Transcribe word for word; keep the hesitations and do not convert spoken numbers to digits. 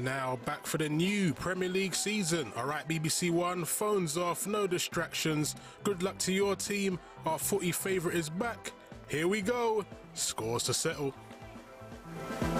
Now back for the new Premier League season. Alright, B B C One, phones off, no distractions. Good luck to your team. Our footy favourite is back. Here we go. Scores to settle.